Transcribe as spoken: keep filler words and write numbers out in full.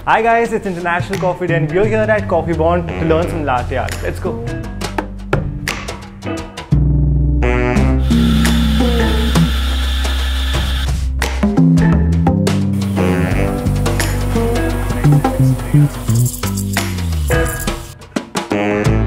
Hi guys, it's International Coffee Day and we're here at Coffee Bond to learn some latte art. Let's go. Thank you.